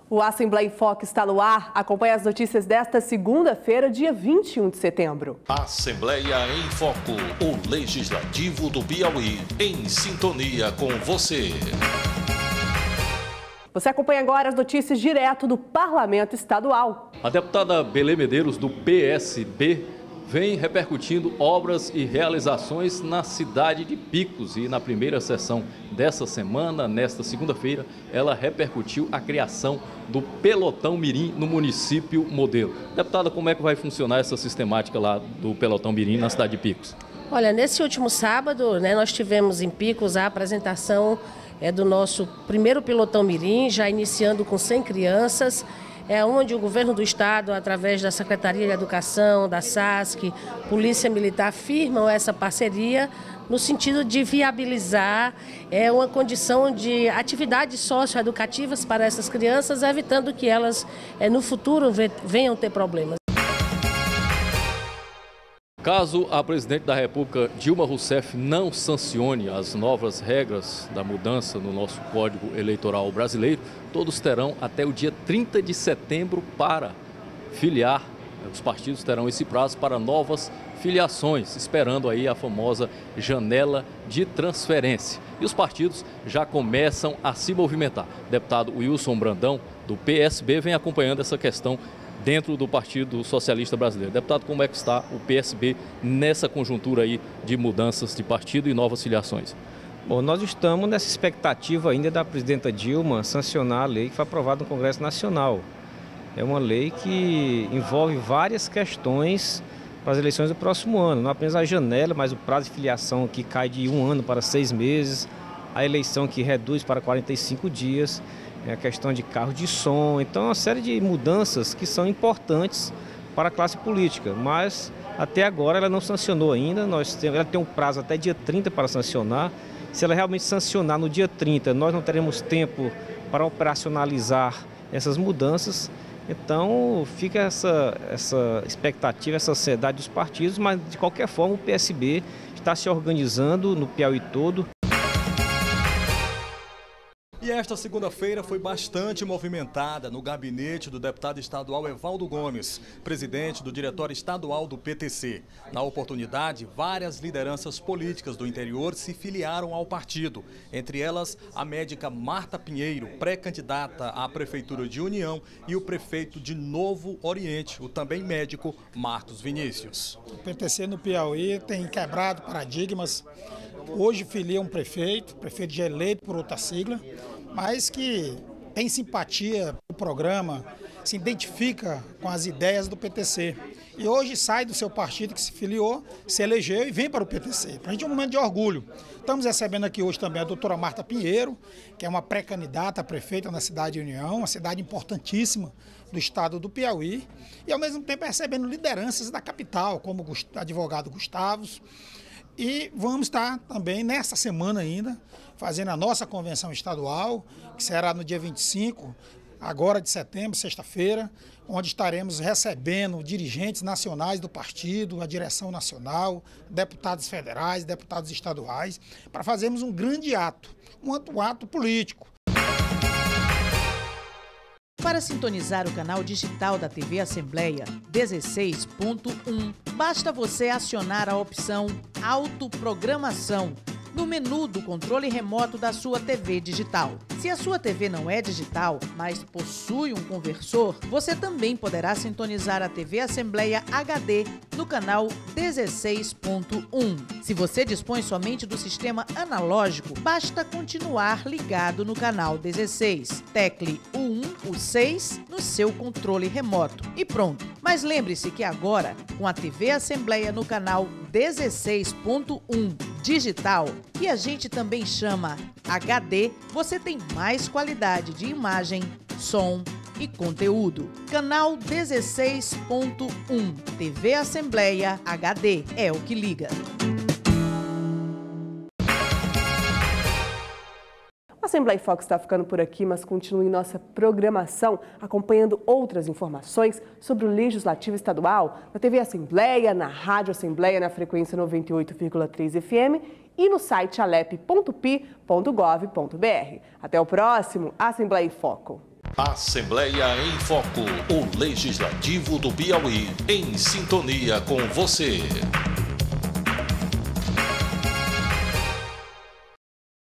O Assembleia em Foco está no ar. Acompanhe as notícias desta segunda-feira, dia 21 de setembro. Assembleia em Foco, o Legislativo do Piauí, em sintonia com você. Você acompanha agora as notícias direto do Parlamento Estadual. A deputada Belê Medeiros, do PSB, vem repercutindo obras e realizações na cidade de Picos. E na primeira sessão dessa semana, nesta segunda-feira, ela repercutiu a criação do Pelotão Mirim no município modelo. Deputada, como é que vai funcionar essa sistemática lá do Pelotão Mirim na cidade de Picos? Olha, nesse último sábado, nós tivemos em Picos a apresentação do nosso primeiro Pelotão Mirim, já iniciando com 100 crianças. Onde o governo do estado, através da Secretaria de Educação, da SASC, Polícia Militar, firmam essa parceria no sentido de viabilizar uma condição de atividades socioeducativas para essas crianças, evitando que elas no futuro venham ter problemas. Caso a presidente da República, Dilma Rousseff, não sancione as novas regras da mudança no nosso Código Eleitoral brasileiro, todos terão até o dia 30 de setembro para filiar. Os partidos terão esse prazo para novas filiações, esperando aí a famosa janela de transferência. E os partidos já começam a se movimentar. O deputado Wilson Brandão, do PSB, vem acompanhando essa questão dentro do Partido Socialista Brasileiro. Deputado, como é que está o PSB nessa conjuntura aí de mudanças de partido e novas filiações? Bom, nós estamos nessa expectativa ainda da presidenta Dilma sancionar a lei que foi aprovada no Congresso Nacional. É uma lei que envolve várias questões para as eleições do próximo ano. Não apenas a janela, mas o prazo de filiação que cai de 1 ano para 6 meses, a eleição que reduz para 45 dias, a questão de carro de som. Então, é uma série de mudanças que são importantes para a classe política, mas até agora ela não sancionou ainda. Ela tem um prazo até dia 30 para sancionar. Se ela realmente sancionar no dia 30, nós não teremos tempo para operacionalizar essas mudanças. Então, fica essa expectativa, essa ansiedade dos partidos, mas de qualquer forma o PSB está se organizando no Piauí todo. E esta segunda-feira foi bastante movimentada no gabinete do deputado estadual Evaldo Gomes, presidente do Diretório Estadual do PTC. Na oportunidade, várias lideranças políticas do interior se filiaram ao partido. Entre elas, a médica Marta Pinheiro, pré-candidata à Prefeitura de União, e o prefeito de Novo Oriente, o também médico Marcos Vinícius. O PTC no Piauí tem quebrado paradigmas. Hoje filia um prefeito já eleito por outra sigla, mas que tem simpatia pelo programa, se identifica com as ideias do PTC. E hoje sai do seu partido que se filiou, se elegeu e vem para o PTC. Para a gente é um momento de orgulho. Estamos recebendo aqui hoje também a doutora Marta Pinheiro, que é uma pré-candidata a prefeita na cidade de União, uma cidade importantíssima do estado do Piauí, e ao mesmo tempo recebendo lideranças da capital, como o advogado Gustavos. E vamos estar também, nessa semana ainda, fazendo a nossa convenção estadual, que será no dia 25, agora de setembro, sexta-feira, onde estaremos recebendo dirigentes nacionais do partido, a direção nacional, deputados federais, deputados estaduais, para fazermos um grande ato, um ato político. Para sintonizar o canal digital da TV Assembleia 16.1, basta você acionar a opção Autoprogramação no menu do controle remoto da sua TV digital. Se a sua TV não é digital, mas possui um conversor, você também poderá sintonizar a TV Assembleia HD no canal 16.1. Se você dispõe somente do sistema analógico, basta continuar ligado no canal 16. Tecle o 1, o 6 no seu controle remoto e pronto. Mas lembre-se que agora, com a TV Assembleia no canal 16.1 digital, que a gente também chama HD, você tem mais qualidade de imagem, som e conteúdo. Canal 16.1 TV Assembleia HD é o que liga. A Assembleia em Foco está ficando por aqui, mas continue em nossa programação acompanhando outras informações sobre o Legislativo Estadual na TV Assembleia, na Rádio Assembleia, na frequência 98,3 FM e no site alep.pi.gov.br. Até o próximo Assembleia em Foco. Assembleia em Foco, o Legislativo do Piauí, em sintonia com você.